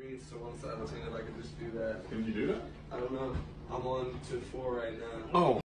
meets to one side. I was thinking if I could just do that. Can you do that? I don't know. I'm on to 4 right now. Oh.